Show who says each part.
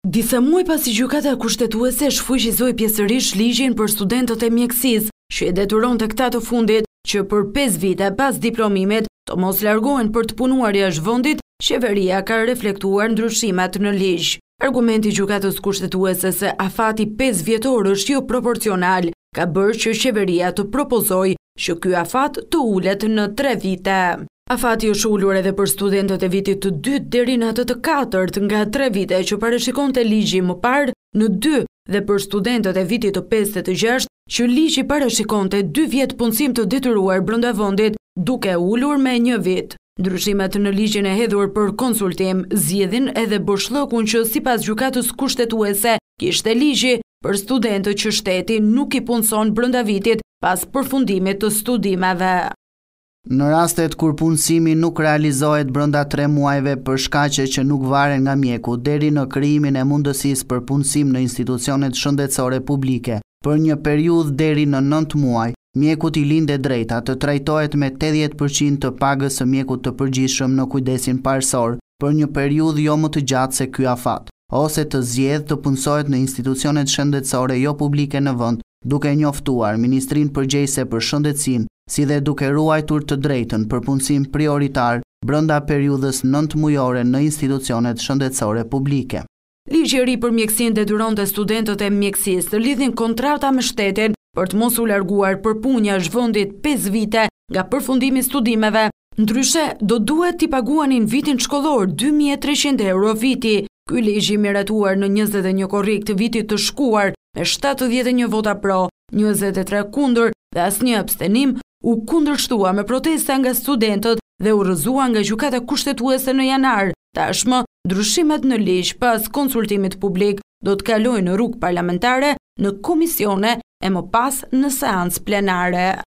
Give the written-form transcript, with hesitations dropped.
Speaker 1: Disa muaj pasi gjykata kushtetuese shfuqizoi pjesërisht ligjin për studentët e mjekësisë, që e detyronte këta të fundit që për 5 vite pas diplomimit të mos largohen për të punuar jashtë vendit, qeveria ka reflektuar ndryshimet në ligj. Argumenti i gjykatës kushtetuese se afati 5 vjetor është jo proporcional ka bërë që qeveria të propozojë që ky afat të ulet në 3 vite. Afati është ulur edhe për studentët e vitit të 2 deri në atë të 4 nga 3 vite që parashikonte ligji më parë në 2 dhe për studentët e vitit të 5 dhe të 6 që ligji parashikonte 2 vjet punësim të detyruar brenda vendit, duke ulur me 1 vit. Ndryshimet në ligjin e hedhur për konsultim zgjedhin edhe boshllëkun që sipas gjykatës kushtetuese kishte ligji për studentët që shteti nuk i punson brenda vitit pas përfundimit të studimeve.
Speaker 2: Në rastet kur punësimi nuk realizohet brenda 3 muajve për shkaqe që nuk varen nga mjeku deri në krijimin e mundësisë për punësim në institucionet shëndetësore publike, për një periudhë deri në 9 muaj, mjekut i lindet drejta të trajtohet me 80% të pagës së mjekut të përgjithshëm në kujdesin parësor për një periudhë jo më të gjatë se ky afat, ose të zgjedhë të punësohet në institucionet shëndetësore jo publike në vend, duke njoftuar Ministrinë Përgjegjëse për Shëndetësinë, si dhe duke ruajtur të drejtën për punësim prioritar brenda periudhës 9 mujore në institucionet shëndetësore publike.
Speaker 1: Ligji i ri për mjekësinë detyronte studentët e mjekësisë të lidhin kontrata me shtetin për të mos u larguar për punë jashtë vendit 5 vite nga përfundimi i studimeve, ndryshe do duhet t'i paguanin vitin shkollor 2.300 euro viti. Ky ligj i miratuar në 21 korrik të vitit të shkuar me 71 vota pro, 23 kundër dhe asnjë abstenim, u kundërshtua me protesta nga studentët dhe u rrëzua nga gjykata kushtetuese në janar. Tashmë, ndryshimet në ligj pas konsultimit publik do të kalojnë në rrugë parlamentare, në komisione e më pas në seancë plenare.